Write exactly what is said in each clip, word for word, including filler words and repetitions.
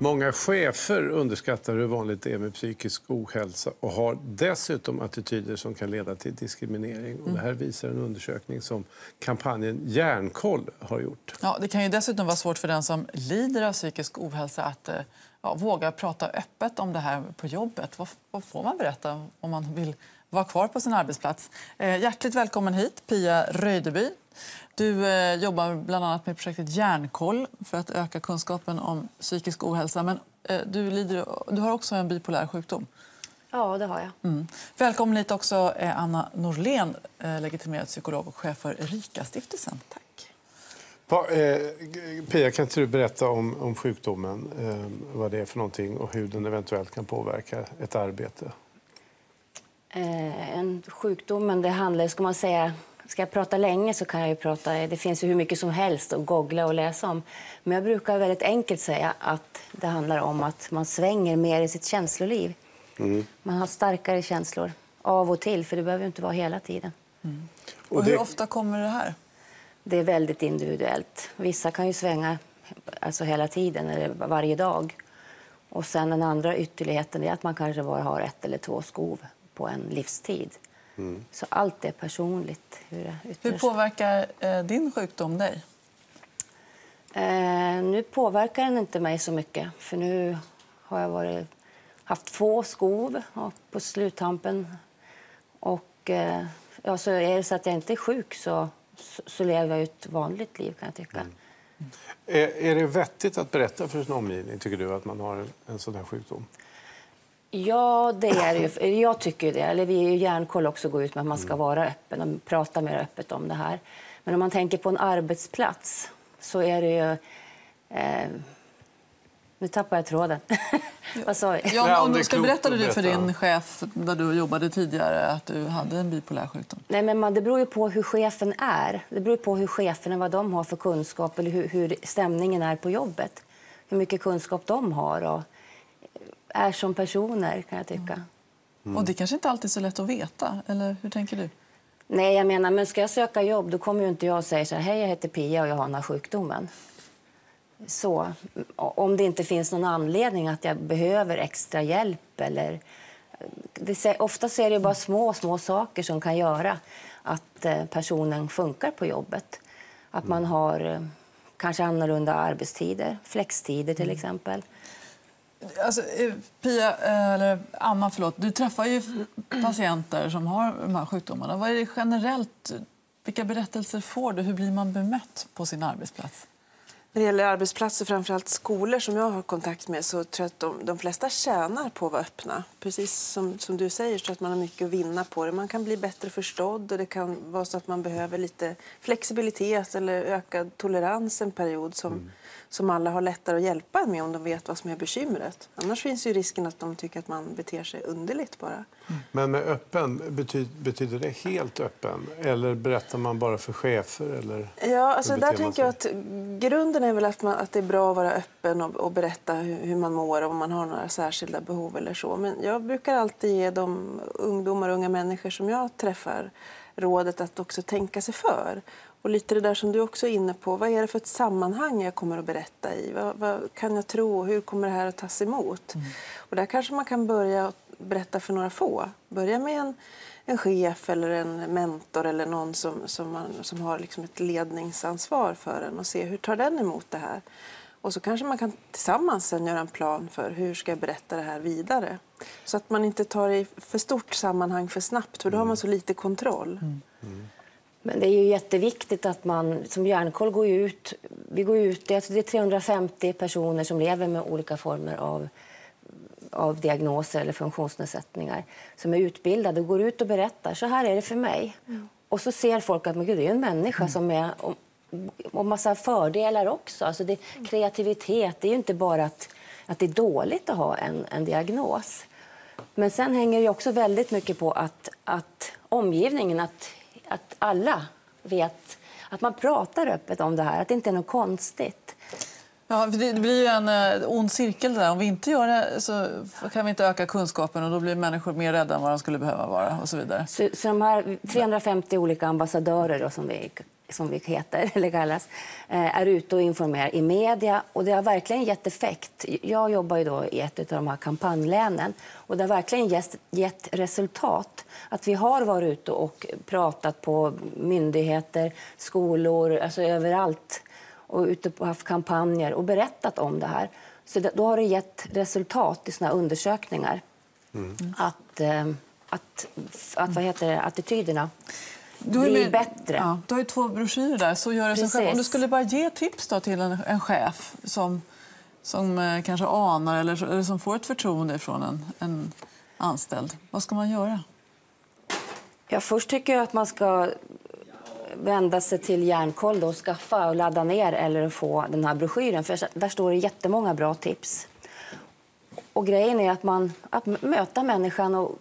Många chefer underskattar hur vanligt det är med psykisk ohälsa och har dessutom attityder som kan leda till diskriminering. Och det här visar en undersökning som kampanjen Hjärnkoll har gjort. Ja, det kan ju dessutom vara svårt för den som lider av psykisk ohälsa att ja, våga prata öppet om det här på jobbet. Vad, vad får man berätta om man vill vara kvar på sin arbetsplats? Eh, hjärtligt välkommen hit, Pia Röjdeby. Du eh, jobbar bland annat med projektet Hjärnkoll för att öka kunskapen om psykisk ohälsa. Men eh, du, lider, du har också en bipolär sjukdom. Ja, det har jag. Mm. Välkommen hit också eh, Anna Norlén, eh, legitimerad psykolog och chef för Erika-stiftelsen. Tack. Va, eh, Pia, kan inte du berätta om, om sjukdomen, eh, vad det är för någonting och hur den eventuellt kan påverka ett arbete? Eh, en sjukdomen, det handlar, ska man säga, ska jag prata länge så kan jag ju prata, det finns ju hur mycket som helst att googla och läsa om. Men jag brukar väldigt enkelt säga att det handlar om att man svänger mer i sitt känsloliv. Mm. Man har starkare känslor av och till, för det behöver ju inte vara hela tiden. Mm. Och, och hur det... ofta kommer det här? Det är väldigt individuellt. Vissa kan ju svänga alltså hela tiden eller varje dag. Och sen den andra ytterligheten är att man kanske bara har ett eller två skov på en livstid. Mm. Så allt är personligt. Hur, det hur påverkar eh, din sjukdom dig? Eh, nu påverkar den inte mig så mycket. För nu har jag varit, haft få skov på sluttampen. Och eh, ja, så är det så att jag inte är sjuk så, så, så lever jag ett vanligt liv, kan jag tycka. Mm. Mm. Är, är det vettigt att berätta för sin omgivning, tycker du, att man har en, en sån här sjukdom? Ja, det är det ju. Jag tycker det. Eller vi är ju Hjärnkoll också går ut med att man ska vara öppen och prata mer öppet om det här. Men om man tänker på en arbetsplats så är det ju... Eh, nu tappar jag tråden. Vad sa jag? Ja, om du ska berätta du för din chef där du jobbade tidigare att du hade en bipolär sjukdom? Nej, men man, det beror ju på hur chefen är. Det beror på hur cheferna, vad de har för kunskap eller hur, hur stämningen är på jobbet. Hur mycket kunskap de har och är som personer, kan jag tycka. Mm. Och det kanske inte alltid är så lätt att veta, eller hur tänker du? Nej, jag menar, men ska jag söka jobb då kommer ju inte jag säga så här, hej jag heter Pia och jag har den här sjukdomen. Så, om det inte finns någon anledning att jag behöver extra hjälp eller... Det, ofta är det bara små, små saker som kan göra att personen funkar på jobbet. Att man har kanske annorlunda arbetstider, flextider till exempel. Alltså, Pia, eller Anna, förlåt, du träffar ju patienter som har de här sjukdomarna. Vad är det generellt? Vilka berättelser får du? Hur blir man bemött på sin arbetsplats? När det gäller arbetsplatser, framförallt skolor som jag har kontakt med, så tror jag att de, de flesta tjänar på att vara öppna. Precis som, som du säger, så att man har mycket att vinna på det. Man kan bli bättre förstådd och det kan vara så att man behöver lite flexibilitet eller ökad tolerans en period som, mm. som alla har lättare att hjälpa en med om de vet vad som är bekymret. Annars finns ju risken att de tycker att man beter sig underligt bara. Mm. Men med öppen, betyder, betyder det helt öppen? Eller berättar man bara för chefer? Eller ja, alltså där tänker jag att grunden är väl att, man, att det är bra att vara öppen och, och berätta hur, hur man mår och om man har några särskilda behov eller så. Men jag brukar alltid ge de ungdomar och unga människor som jag träffar rådet att också tänka sig för. Och lite det där som du också är inne på, vad är det för ett sammanhang jag kommer att berätta i? Vad, vad kan jag tro? Hur kommer det här att tas emot? Mm. Och där kanske man kan börja berätta för några få. Börja med en, en chef eller en mentor eller någon som, som, man, som har liksom ett ledningsansvar för en och se hur tar den emot det här. Och så kanske man kan tillsammans sen göra en plan för hur ska jag berätta det här vidare. Så att man inte tar i för stort sammanhang för snabbt, för då har man så lite kontroll. Mm. Mm. Men det är ju jätteviktigt att man, som Hjärnkoll går ut, vi går ut, det är trehundrafemtio personer som lever med olika former av, av diagnoser eller funktionsnedsättningar som är utbildade och går ut och berättar, så här är det för mig. Mm. Och så ser folk att men gud, det är en människa mm. som är, och, och massa fördelar också. Alltså det, kreativitet, det är ju inte bara att, att det är dåligt att ha en, en diagnos. Men sen hänger det också väldigt mycket på att, att omgivningen, att att alla vet, att man pratar öppet om det här, att det inte är något konstigt. Ja, det blir ju en uh, ond cirkel där. Om vi inte gör det så kan vi inte öka kunskapen och då blir människor mer rädda än vad de skulle behöva vara och så vidare. Så, så de här trehundrafemtio olika ambassadörer då, som vi som vi heter, eller kallas, är ute och informerar i media. Och det har verkligen gett effekt. Jag jobbar ju då i ett av de här kampanjlänen. Och det har verkligen gett, gett resultat. Att vi har varit ute och pratat på myndigheter, skolor, alltså överallt. Och ute och haft kampanjer och berättat om det här. Så det, då har det gett resultat i såna undersökningar. Mm. Att, eh, att, att vad heter det, attityderna blir med, bättre. Ja, du har ju två broschyrer där. Så gör det som chef. Om du skulle bara ge tips då till en, en chef som, som eh, kanske anar eller, eller som får ett förtroende från en, en anställd. Vad ska man göra? Ja, först tycker jag att man ska vända sig till Hjärnkoll då och skaffa och ladda ner eller få den här broschyren. För där står det jättemånga bra tips. Och grejen är att man att möta människan och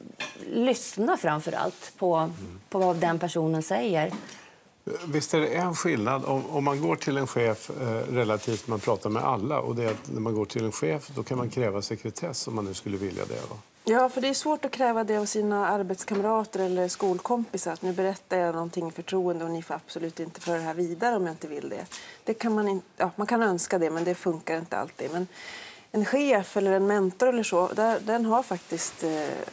lyssna framför allt på, på vad den personen säger. Visst är det en skillnad om, om man går till en chef eh, relativt man pratar med alla, och det är att när man går till en chef då kan man kräva sekretess om man nu skulle vilja det, va? Ja, för det är svårt att kräva det av sina arbetskamrater eller skolkompisar. Nu berättar jag någonting i förtroende och ni får absolut inte föra det här vidare om jag inte vill det. Det kan man inte, ja, man kan önska det, men det funkar inte alltid. Men en chef eller en mentor eller så, där, den har faktiskt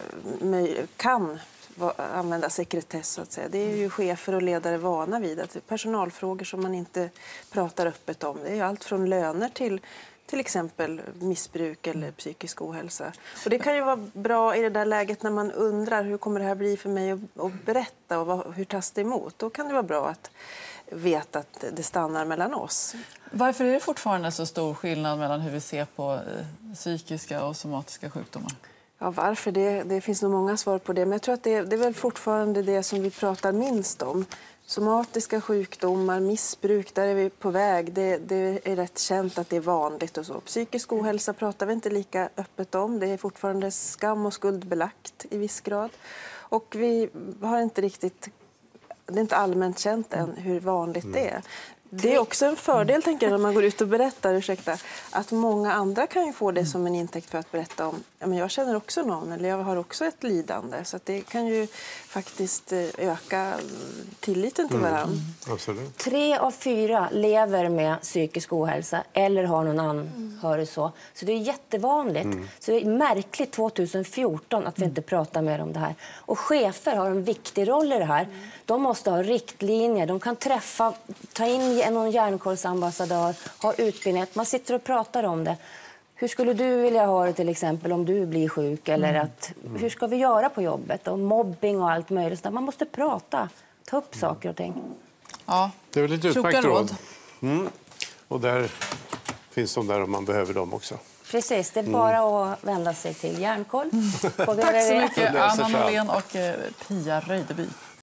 eh, kan använda sekretess, så att säga. Det är ju chefer och ledare vana vid, att personalfrågor som man inte pratar öppet om. Det är ju allt från löner till till exempel missbruk eller psykisk ohälsa. Och det kan ju vara bra i det där läget när man undrar hur kommer det här bli för mig att, att berätta och vad, hur tas det emot. Då kan det vara bra att veta att det stannar mellan oss. Varför är det fortfarande så stor skillnad mellan hur vi ser på eh, psykiska och somatiska sjukdomar? Ja, varför? Det, det finns nog många svar på det. Men jag tror att det, det är väl fortfarande det som vi pratar minst om. Somatiska sjukdomar, missbruk, där är vi på väg. Det, det är rätt känt att det är vanligt och så. Psykisk ohälsa pratar vi inte lika öppet om. Det är fortfarande skam och skuldbelagt i viss grad. Och vi har inte riktigt, det är inte allmänt känt än hur vanligt det är. Det är också en fördel, tänker jag, när man går ut och berättar, ursäkta, att många andra kan ju få det som en intäkt för att berätta om, ja, men jag känner också någon eller jag har också ett lidande, så att det kan ju faktiskt öka tilliten till varandra. Mm, absolut. Tre av fyra lever med psykisk ohälsa eller har någon anhörig så. Så det är jättevanligt. Mm. Så det är märkligt tjugohundrafjorton att vi inte pratar mer om det här. Och chefer har en viktig roll i det här. Mm. De måste ha riktlinjer, de kan träffa, ta in någon hjärnkollsambassadör, ha utbildning. Man sitter och pratar om det. Hur skulle du vilja ha det till exempel om du blir sjuk? Eller att, hur ska vi göra på jobbet? Och mobbing och allt möjligt. Man måste prata, ta upp saker och ting. Ja, det är väl lite utmärkt råd. råd. Mm. Och där finns de där om man behöver dem också. Precis, det är bara mm. att vända sig till Hjärnkoll. Tack så mycket, Anna Norlén och Pia Röjdeby.